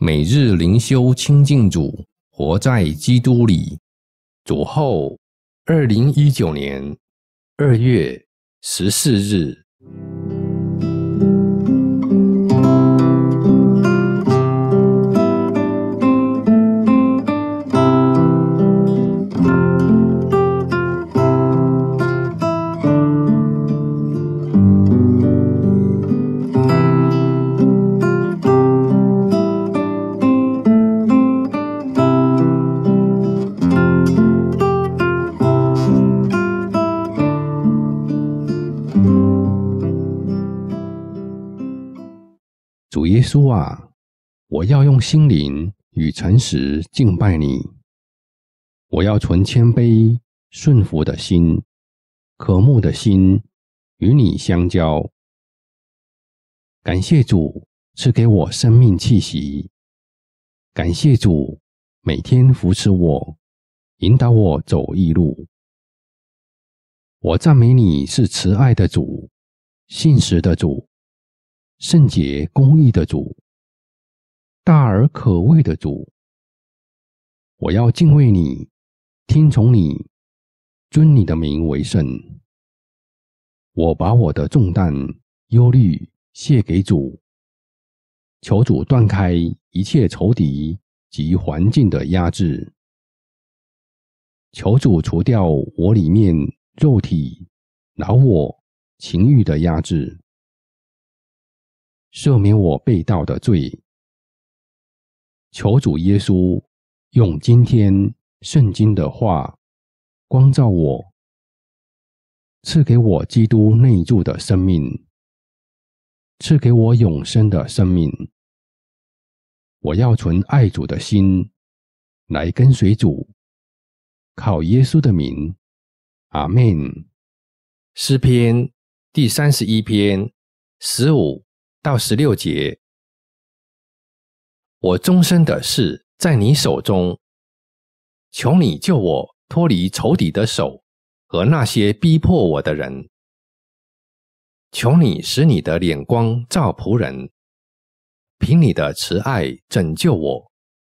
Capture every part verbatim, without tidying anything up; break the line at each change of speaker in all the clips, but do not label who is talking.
每日灵修亲近主，活在基督里。主后二零一九年二月十四日。主耶稣啊，我要用心灵与诚实敬拜你。我要存谦卑顺服的心，渴慕的心与你相交。感谢主赐给我生命气息，感谢主每天扶持我，引导我走义路。我赞美你是慈爱的主，信实的主，圣洁公义的主，大而可畏的主。我要敬畏你，听从你，尊你的名为圣。我把我的重担忧虑卸给主，求主断开一切仇敌及环境的压制，求主除掉我里面肉体老我情欲的压制，赦免我背道的罪。求主耶稣用今天圣经的话光照我，赐给我基督内住的生命，赐给我永生的生命。我要存爱主的心来跟随主，靠耶稣的名，阿们。诗篇第三十一篇十五到十六节。我终身的事在你手中，求你救我脱离仇敌的手和那些逼迫我的人。求你使你的脸光照仆人，凭你的慈爱拯救我。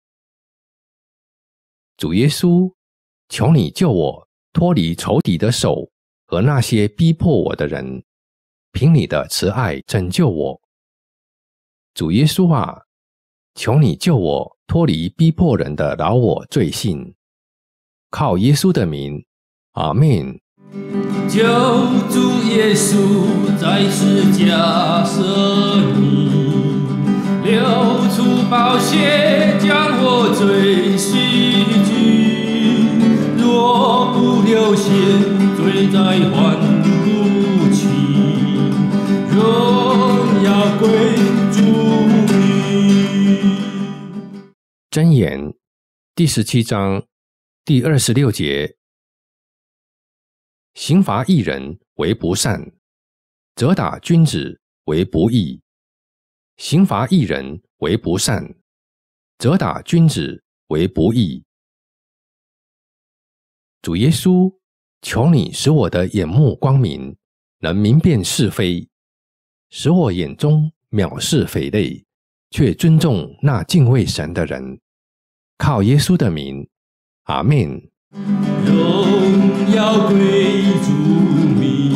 主耶稣，求你救我脱离仇敌的手和那些逼迫我的人，凭你的慈爱拯救我。主耶稣啊，求你救我脱离逼迫人的老我罪性，靠耶稣的名，阿们。
救主耶稣在十字架舍命，流出宝血将我罪洗净，若不流血，罪再还不清，荣耀归主名。
箴言第十七章第二十六节。刑罚义人为不善，责打君子为不义。刑罚义人为不善，责打君子为不义。主耶稣，求你使我的眼目光明，能明辨是非，使我眼中藐视匪类，却尊重那敬畏神的人。靠耶稣的名，阿们。
荣耀归主名，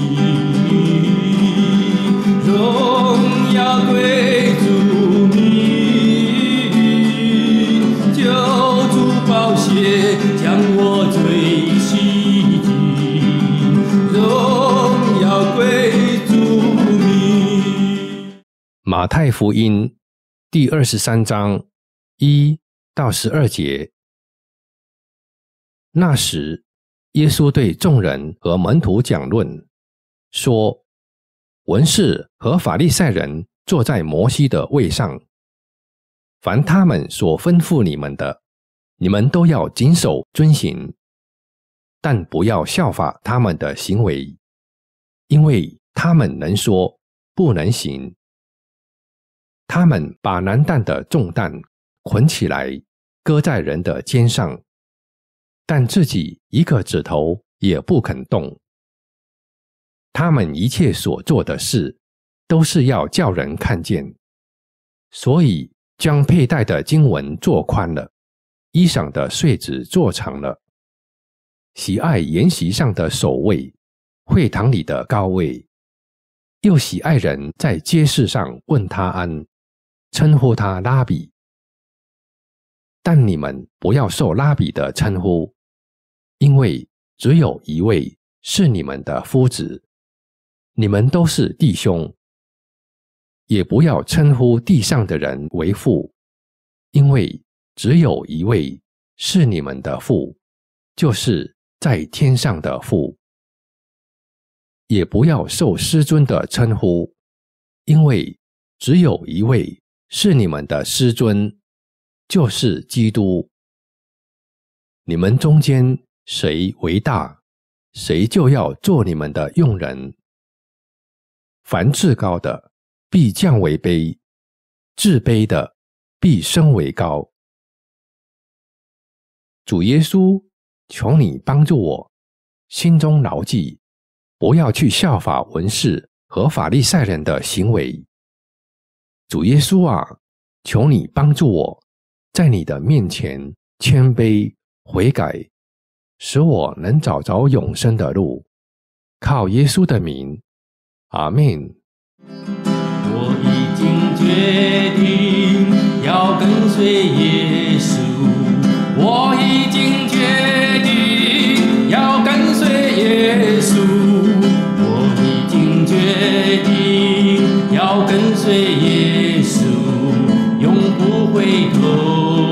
荣耀归主名，救主宝血将我罪洗净，荣耀归主名。
马太福音第二十三章一到十二节。那时，耶稣对众人和门徒讲论，说：文士和法利赛人坐在摩西的位上，凡他们所吩咐你们的，你们都要谨守遵行，但不要效法他们的行为，因为他们能说，不能行。他们把难担的重担捆起来，搁在人的肩上，但自己一个指头也不肯动。他们一切所做的事，都是要叫人看见，所以将佩戴的经文做宽了，衣裳的穗子做长了，喜爱筵席上的首位，会堂里的高位，又喜爱人在街市上问他安，称呼他拉比。但你们不要受拉比的称呼，因为只有一位是你们的夫子，你们都是弟兄。也不要称呼地上的人为父，因为只有一位是你们的父，就是在天上的父。也不要受师尊的称呼，因为只有一位是你们的师尊，就是基督。你们中间谁为大，谁就要做你们的用人。凡至高的，必降为卑；至卑的，必升为高。主耶稣，求你帮助我，心中牢记，不要去效法文士和法利赛人的行为。主耶稣啊，求你帮助我，在你的面前谦卑悔改，使我能找着永生的路。靠耶稣的名，阿们。
我已经决定要跟随耶稣，我已经决定要跟随耶稣，我已经决定要跟随耶稣，永不回头。